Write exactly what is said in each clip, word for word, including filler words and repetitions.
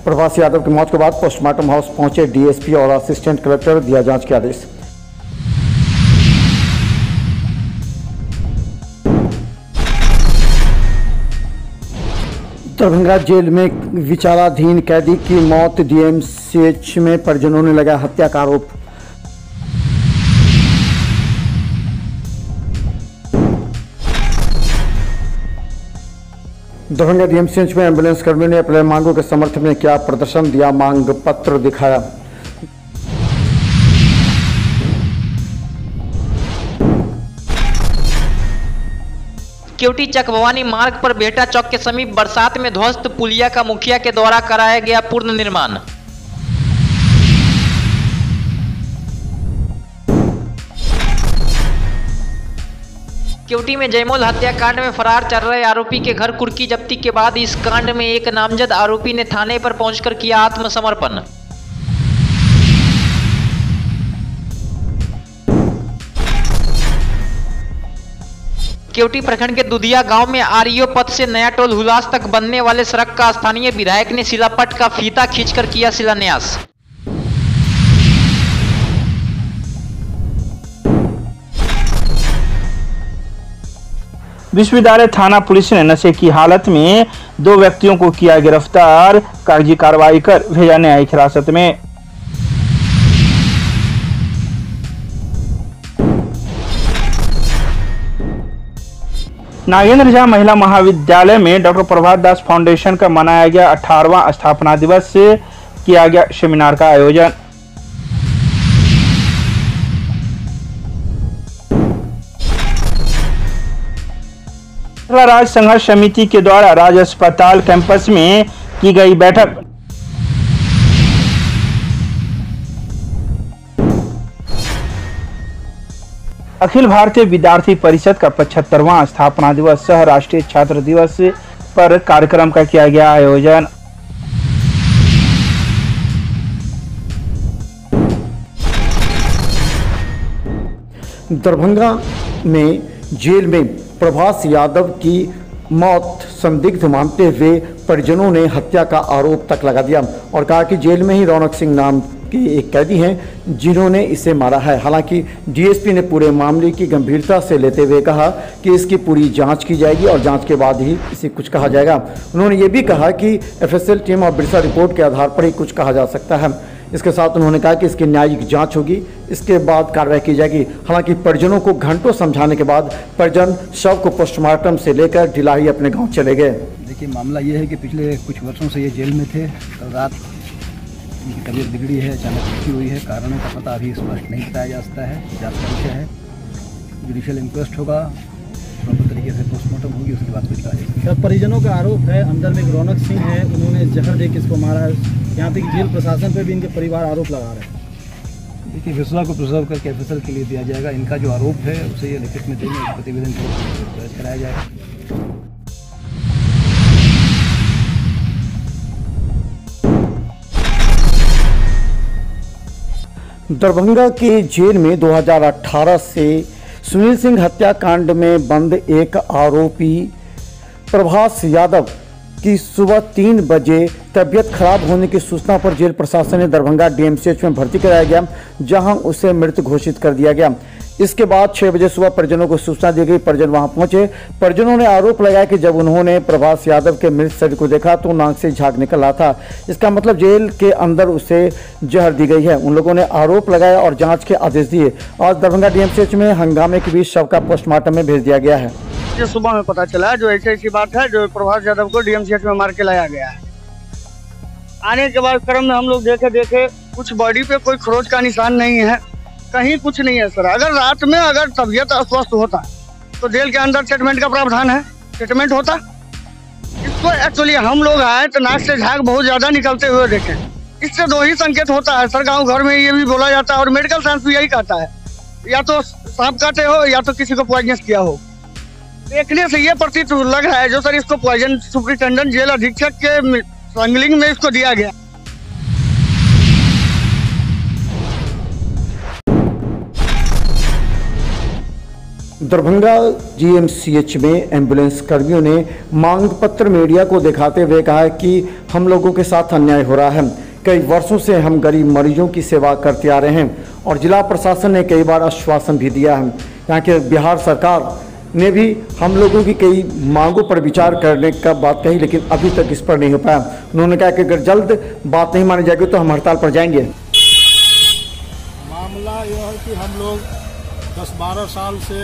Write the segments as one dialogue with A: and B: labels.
A: प्रभास यादव की मौत के बाद पोस्टमार्टम हाउस पहुंचे डीएसपी और असिस्टेंट कलेक्टर, दिया जांच के आदेश। दरभंगा जेल में विचाराधीन कैदी की मौत, डीएमसीएच में परिजनों ने लगाया हत्या का आरोप। दरभंगा डीएमसीएच में एम्बुलेंस कर्मियों ने अपने मांगों के समर्थन में किया प्रदर्शन, दिया मांग पत्र दिखाया।
B: केवटी चक भवानी मार्ग पर बेहटा चौक के समीप बरसात में ध्वस्त पुलिया का मुखिया के द्वारा कराया गया पूर्ण निर्माण। केवटी में जयमोल हत्याकांड में फरार चल रहे आरोपी के घर कुर्की जब्ती के बाद इस कांड में एक नामजद आरोपी ने थाने पर पहुंचकर किया आत्मसमर्पण। केवटी प्रखंड के दुधिया गांव में आरईओ पथ से नया टोल हुलास तक बनने वाले सड़क का स्थानीय विधायक ने शिलापट का फीता खींचकर किया शिलान्यास।
C: विश्वविद्यालय थाना पुलिस ने नशे की हालत में दो व्यक्तियों को किया गिरफ्तार, कागजी कार्रवाई कर भेजा न्यायिक हिरासत में। नागेंद्र झा महिला महाविद्यालय में डॉक्टर प्रभात दास फाउंडेशन का मनाया गया अठारहवां स्थापना दिवस से किया गया सेमिनार का आयोजन। राज्य संघर्ष समिति के द्वारा राज्य अस्पताल कैंपस में की गई बैठक। अखिल भारतीय विद्यार्थी परिषद का पचहत्तरवां स्थापना दिवस सह राष्ट्रीय छात्र दिवस पर कार्यक्रम का किया गया आयोजन।
A: दरभंगा में जेल में प्रभास यादव की मौत संदिग्ध मानते हुए परिजनों ने हत्या का आरोप तक लगा दिया और कहा कि जेल में ही रौनक सिंह नाम के एक कैदी हैं जिन्होंने इसे मारा है। हालांकि डीएसपी ने पूरे मामले की गंभीरता से लेते हुए कहा कि इसकी पूरी जांच की जाएगी और जांच के बाद ही इसे कुछ कहा जाएगा। उन्होंने ये भी कहा कि एफएसएल टीम और बिरसा रिपोर्ट के आधार पर ही कुछ कहा जा सकता है। इसके साथ उन्होंने कहा कि इसकी न्यायिक जांच होगी, इसके बाद कार्रवाई की जाएगी। हालांकि परिजनों को घंटों समझाने के बाद परिजन शव को पोस्टमार्टम से लेकर ढिलाही अपने गांव चले गए।
D: देखिए, मामला ये है कि पिछले कुछ वर्षों से ये जेल में थे। कल रात इनकी तबीयत बिगड़ी है, अचानक मृत्यु हुई है। कारणों का पता अभी स्पष्ट नहीं बताया जा सकता है, जांच का विषय है। जुडिशियल इंक्वेस्ट होगा, प्रॉपर तरीके से पोस्टमार्टम होगी, उसके बाद कुछ कहा जाएगा।
E: परिजनों का आरोप है अंदर में रौनक सिंह है, उन्होंने जहर दे के इसको मारा है। यहाँ तक जेल प्रशासन पे भी इनके परिवार आरोप लगा रहे हैं।
D: देखिए, विश्वा को प्रिजर्व करके एफएसएल के लिए दिया जाएगा। इनका जो आरोप है उसे ये लिखित में देंगे, प्रतिवेदन दर्ज कराया जाएगा।
A: दरभंगा के जेल में दो हज़ार अठारह से सुनील सिंह हत्याकांड में बंद एक आरोपी प्रभास यादव की सुबह तीन बजे तबीयत खराब होने की सूचना पर जेल प्रशासन ने दरभंगा डीएमसीएच में भर्ती कराया गया, जहां उसे मृत घोषित कर दिया गया। इसके बाद छह बजे सुबह परिजनों को सूचना दी गई। परिजन वहां पहुंचे। परिजनों ने आरोप लगाया कि जब उन्होंने प्रभास यादव के मृत शरीर को देखा तो नाक से झाग निकल रहा था। इसका मतलब जेल के अंदर उसे जहर दी गई है। उन लोगों ने आरोप लगाया और जांच के आदेश दिए। आज दरभंगा डीएमसीएच में हंगामे के बीच शव का पोस्टमार्टम में भेज दिया गया है।
F: जो सुबह में पता चला, जो ऐसी ऐसी बात है, जो प्रभास यादव को डीएमसीएच में मार के लाया गया है। आने के बाद क्रम में हम लोग देखे देखे कुछ बॉडी पे कोई खरोच का निशान नहीं है, कहीं कुछ नहीं है सर। अगर रात में अगर तबीयत अस्वस्थ होता तो जेल के अंदर ट्रीटमेंट का प्रावधान है, ट्रीटमेंट होता। इसको एक्चुअली हम लोग आए तो नाक से झाग बहुत ज्यादा निकलते हुए देखे। इससे दो ही संकेत होता है सर, गाँव घर में ये भी बोला जाता है और मेडिकल साइंस भी यही कहता है, या तो सांप काटे हो या तो किसी को पॉइजन किया हो। देखने से ये प्रतीत लग रहा है जो सर इसको पॉइजन सुपरिटेंडेंट जेल अधीक्षक के स्मगलिंग में इसको दिया गया।
A: दरभंगा जीएमसीएच में एम्बुलेंस कर्मियों ने मांग पत्र मीडिया को दिखाते हुए कहा कि हम लोगों के साथ अन्याय हो रहा है। कई वर्षों से हम गरीब मरीजों की सेवा करते आ रहे हैं और जिला प्रशासन ने कई बार आश्वासन भी दिया है। यहाँ के बिहार सरकार ने भी हम लोगों की कई मांगों पर विचार करने का बात कही, लेकिन अभी तक इस पर नहीं हो पाया। उन्होंने कहा कि अगर जल्द बात नहीं मानी जाएगी तो हम हड़ताल पर जाएंगे।
G: मामला यह है कि हम लोग दस बारह साल से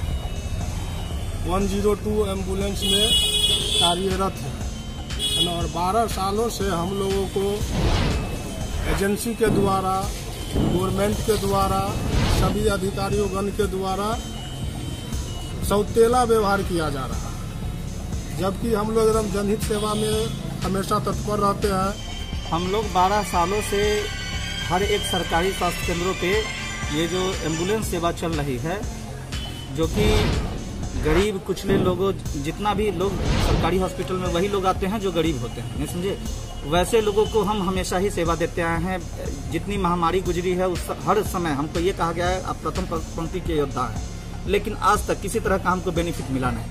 G: एक सौ दो एम्बुलेंस में कार्यरत हैं और बारह सालों से हम लोगों को एजेंसी के द्वारा, गवर्नमेंट के द्वारा, सभी अधिकारियों गण के द्वारा सौतेला व्यवहार किया जा रहा है, जबकि हम लोग एकदम जनहित सेवा में हमेशा तत्पर रहते हैं।
H: हम लोग बारह सालों से हर एक सरकारी स्वास्थ्य केंद्रों पे ये जो एम्बुलेंस सेवा चल रही है, जो कि गरीब कुचले लोगों, जितना भी लोग सरकारी हॉस्पिटल में वही लोग आते हैं जो गरीब होते हैं, नहीं समझे, वैसे लोगों को हम हमेशा ही सेवा देते आए हैं। जितनी महामारी गुजरी है उस हर समय हमको ये कहा गया है आप प्रथम पंक्ति के योद्धा हैं, लेकिन आज तक किसी तरह का हमको बेनिफिट मिला नहीं।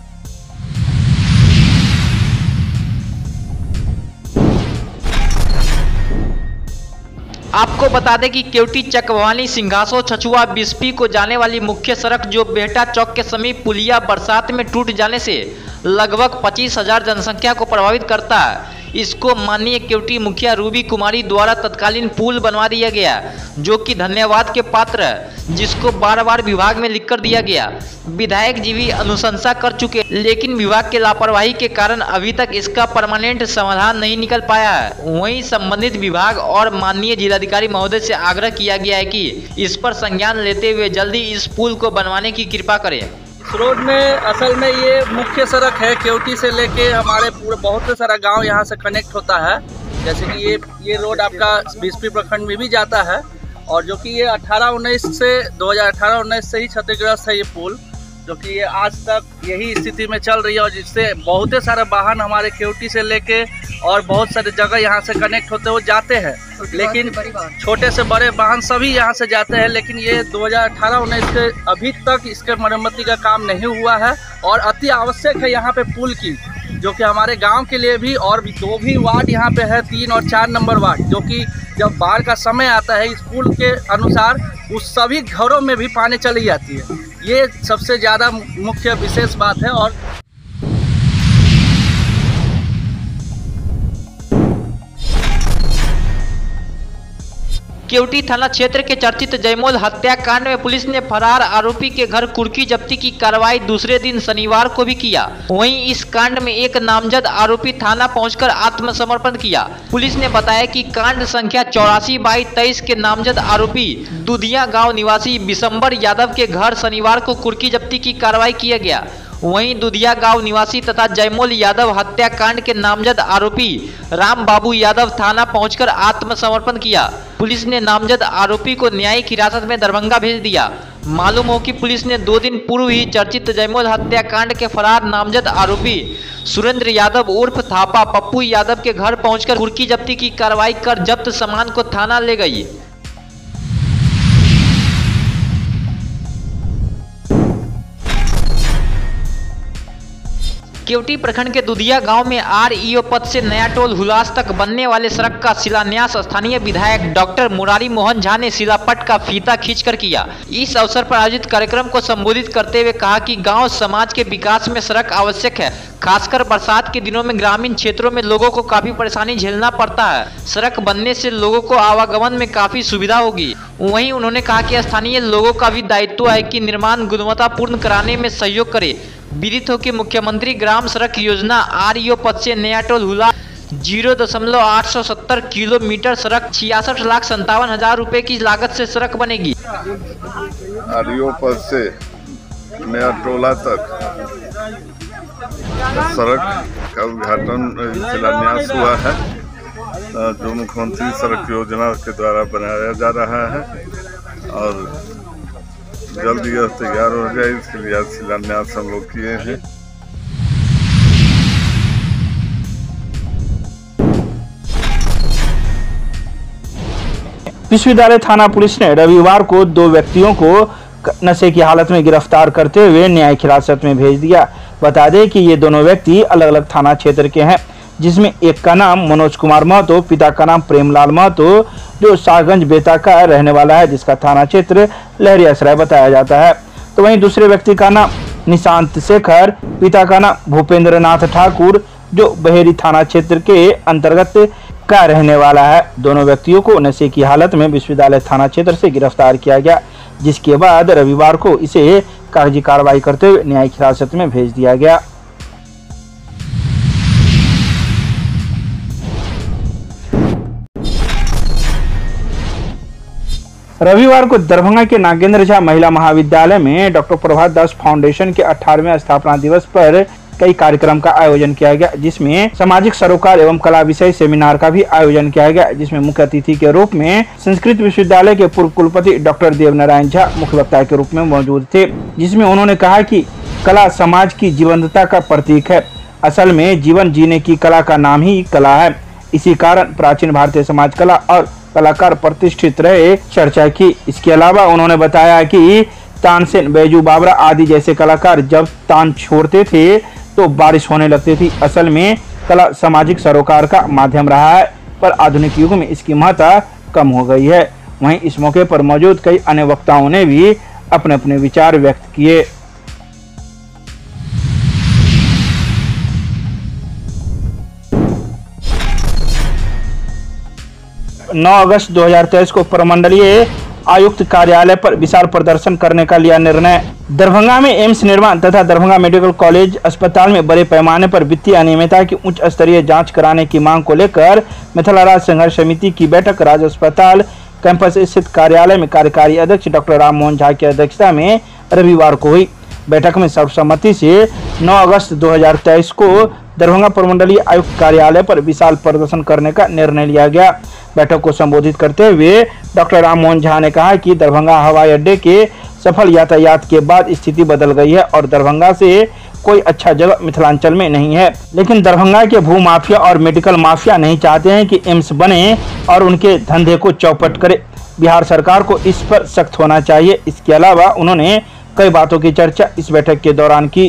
B: आपको बता दें कि केवटी चकवानी सिंघासो छछुआ बिस्पी को जाने वाली मुख्य सड़क जो बेहटा चौक के समीप पुलिया बरसात में टूट जाने से लगभग पच्चीस हजार जनसंख्या को प्रभावित करता है, इसको माननीय केवटी मुखिया रूबी कुमारी द्वारा तत्कालीन पुल बनवा दिया गया, जो कि धन्यवाद के पात्र है, जिसको बार बार विभाग में लिखकर दिया गया। विधायक जी भी अनुशंसा कर चुके, लेकिन विभाग के लापरवाही के कारण अभी तक इसका परमानेंट समाधान नहीं निकल पाया है। वहीं संबंधित विभाग और माननीय जिलाधिकारी महोदय से आग्रह किया गया है कि इस पर संज्ञान लेते हुए जल्दी इस पुल को बनवाने की कृपा करें।
I: इस रोड में असल में ये मुख्य सड़क है, केवटी से लेके हमारे पूरे बहुत से सारा गांव यहाँ से कनेक्ट होता है। जैसे कि ये ये रोड आपका बिस्पी प्रखंड में भी जाता है और जो कि ये अठारह उन्नीस से दो हज़ार अठारह उन्नीस से ही क्षतिग्रस्त है ये पुल, जो कि ये आज तक यही स्थिति में चल रही है और जिससे बहुत सारे वाहन हमारे केवटी से लेके और बहुत सारे जगह यहाँ से कनेक्ट होते हुए जाते हैं, लेकिन छोटे से बड़े वाहन सभी यहाँ से जाते हैं। लेकिन ये दो हज़ार अठारह उन्नीस से अभी तक इसके मरम्मती का काम नहीं हुआ है और अति आवश्यक है यहाँ पे पुल की, जो कि हमारे गांव के लिए भी, और भी दो भी वार्ड यहाँ पे है, तीन और चार नंबर वार्ड, जो कि जब बाढ़ का समय आता है इस पुल के अनुसार उस सभी घरों में भी पानी चली जाती है। ये सबसे ज़्यादा मुख्य विशेष बात है। और
B: केवटी थाना क्षेत्र के चर्चित जयमोल हत्याकांड में पुलिस ने फरार आरोपी के घर कुर्की जब्ती की कार्रवाई दूसरे दिन शनिवार को भी किया। वहीं इस कांड में एक नामजद आरोपी थाना पहुंचकर आत्मसमर्पण किया। पुलिस ने बताया कि कांड संख्या चौरासी बाई तेईस के नामजद आरोपी दुधिया गांव निवासी बिशंबर यादव के घर शनिवार को कुर्की जब्ती की कार्रवाई किया गया। वहीं दुधिया गांव निवासी तथा जयमोल यादव हत्याकांड के नामजद आरोपी राम बाबू यादव थाना पहुंचकर आत्मसमर्पण किया। पुलिस ने नामजद आरोपी को न्यायिक हिरासत में दरभंगा भेज दिया। मालूम हो कि पुलिस ने दो दिन पूर्व ही चर्चित जयमोल हत्याकांड के फरार नामजद आरोपी सुरेंद्र यादव उर्फ थापा पप्पू यादव के घर पहुंचकर कुर्की जब्ती की कार्रवाई कर जब्त सामान को थाना ले गई। केवटी प्रखंड के दुधिया गांव में आरईओ पद से नया टोल हुलास तक बनने वाले सड़क का शिलान्यास स्थानीय विधायक डॉक्टर मुरारी मोहन झा ने शिलापट का फीता खींचकर किया। इस अवसर पर आयोजित कार्यक्रम को संबोधित करते हुए कहा कि गांव समाज के विकास में सड़क आवश्यक है। खासकर बरसात के दिनों में ग्रामीण क्षेत्रों में लोगों को काफी परेशानी झेलना पड़ता है। सड़क बनने से लोगों को आवागमन में काफी सुविधा होगी। वहीं उन्होंने कहा कि स्थानीय लोगों का भी दायित्व है कि निर्माण गुणवत्तापूर्ण कराने में सहयोग करे। विदित हो कि मुख्यमंत्री ग्राम सड़क योजना आरईओ पद से नया टोल हुला जीरो दशमलव आठ सौ सत्तर किलोमीटर सड़क छियासठ लाख संतावन हजार रुपए की लागत से सड़क बनेगी।
J: आरईओ पद से नया टोला तक सड़क का उद्घाटन शिलान्यास हुआ है, जो मुख्यमंत्री सड़क योजना के द्वारा बनाया जा रहा है और जल्द यह तैयार हो जाए, इसके लिए शिलान्यास हम लोग किए हैं।
C: विश्वविद्यालय थाना पुलिस ने रविवार को दो व्यक्तियों को नशे की हालत में गिरफ्तार करते हुए न्यायिक हिरासत में भेज दिया। बता दें कि ये दोनों व्यक्ति अलग अलग थाना क्षेत्र के हैं, जिसमें एक का नाम मनोज कुमार महतो, पिता का नाम प्रेमलाल महतो, जो शाहगंज बेता का रहने वाला है, जिसका थाना क्षेत्र लहरियासराय बताया जाता है। तो वहीं दूसरे व्यक्ति का नाम निशांत शेखर, पिता का नाम भूपेंद्र नाथ ठाकुर, जो बहेरी थाना क्षेत्र के अंतर्गत का रहने वाला है। दोनों व्यक्तियों को नशे की हालत में विश्वविद्यालय थाना क्षेत्र से गिरफ्तार किया गया, जिसके बाद रविवार को इसे कागजी कार्रवाई करते हुए न्यायिक हिरासत में भेज दिया गया। रविवार को दरभंगा के नागेंद्र झा महिला महाविद्यालय में डॉक्टर प्रभात दास फाउंडेशन के अठारहवें स्थापना दिवस पर कई कार्यक्रम का आयोजन किया गया, जिसमें सामाजिक सरोकार एवं कला विषय सेमिनार का भी आयोजन किया गया, जिसमें मुख्य अतिथि के रूप में संस्कृत विश्वविद्यालय के पूर्व कुलपति डॉक्टर देवनारायण झा मुख्य वक्ता के रूप में मौजूद थे, जिसमें उन्होंने कहा कि कला समाज की जीवंतता का प्रतीक है। असल में जीवन जीने की कला का नाम ही कला है। इसी कारण प्राचीन भारतीय समाज कला और कलाकार प्रतिष्ठित रहे, चर्चा की। इसके अलावा उन्होंने बताया कि तानसेन, बैजू बावरा आदि जैसे कलाकार जब तान छोड़ते थे तो बारिश होने लगती थी। असल में कला सामाजिक सरोकार का माध्यम रहा है, पर आधुनिक युग में इसकी महत्ता कम हो गई है। वहीं इस मौके पर मौजूद कई अन्य वक्ताओं ने भी अपने अपने विचार व्यक्त किए। नौ अगस्त दो हज़ार तेईस को प्रमंडलीय आयुक्त कार्यालय पर विशाल प्रदर्शन करने का लिया निर्णय। दरभंगा में एम्स निर्माण तथा दरभंगा मेडिकल कॉलेज अस्पताल में बड़े पैमाने पर वित्तीय अनियमितता की उच्च स्तरीय जांच कराने की मांग को लेकर मिथिला राज्य संघर्ष समिति की बैठक राज्य अस्पताल कैंपस स्थित कार्यालय में कार्यकारी अध्यक्ष डॉक्टर राम मोहन झा की अध्यक्षता में रविवार को हुई। बैठक में सर्वसम्मति से नौ अगस्त दो हज़ार तेईस को दरभंगा प्रमंडलीय आयुक्त कार्यालय पर विशाल प्रदर्शन करने का निर्णय लिया गया। बैठक को संबोधित करते हुए डॉक्टर राम मोहन झा ने कहा कि दरभंगा हवाई अड्डे के सफल यातायात के बाद स्थिति बदल गई है और दरभंगा से कोई अच्छा जगह मिथिलांचल में नहीं है। लेकिन दरभंगा के भू माफिया और मेडिकल माफिया नहीं चाहते हैं कि एम्स बने और उनके धंधे को चौपट करे। बिहार सरकार को इस पर सख्त होना चाहिए। इसके अलावा उन्होंने कई बातों की चर्चा इस बैठक के दौरान की।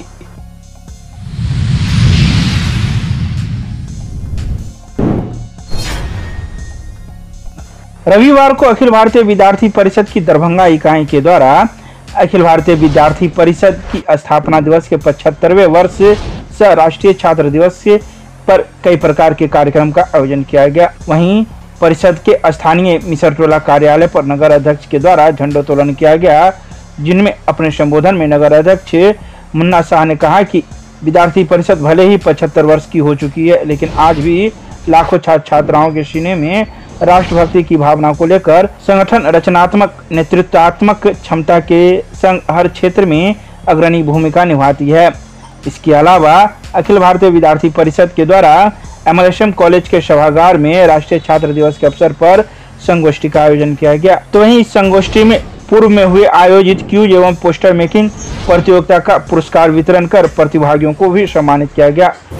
C: रविवार को अखिल भारतीय विद्यार्थी परिषद की दरभंगा इकाई के द्वारा अखिल भारतीय विद्यार्थी परिषद की स्थापना दिवस के पचहत्तरवें वर्ष सह राष्ट्रीय छात्र दिवस पर कई प्रकार के कार्यक्रम का आयोजन किया गया। वहीं परिषद के स्थानीय मिसरटोला कार्यालय पर नगर अध्यक्ष के द्वारा झंडोत्तोलन किया गया, जिनमें अपने संबोधन में नगर अध्यक्ष मुन्ना शाह ने कहा कि विद्यार्थी परिषद भले ही पचहत्तर वर्ष की हो चुकी है, लेकिन आज भी लाखों छात्र छात्राओं के सीने में राष्ट्रभक्ति की भावना को लेकर संगठन रचनात्मक नेतृत्वात्मक क्षमता के संग हर क्षेत्र में अग्रणी भूमिका निभाती है। इसके अलावा अखिल भारतीय विद्यार्थी परिषद के द्वारा एमएलएसएम कॉलेज के सभागार में राष्ट्रीय छात्र दिवस के अवसर पर संगोष्ठी का आयोजन किया गया। तो वहीं इस संगोष्ठी में पूर्व में हुए आयोजित क्यूज एवं पोस्टर मेकिंग प्रतियोगिता का पुरस्कार वितरण कर प्रतिभागियों को भी सम्मानित किया गया।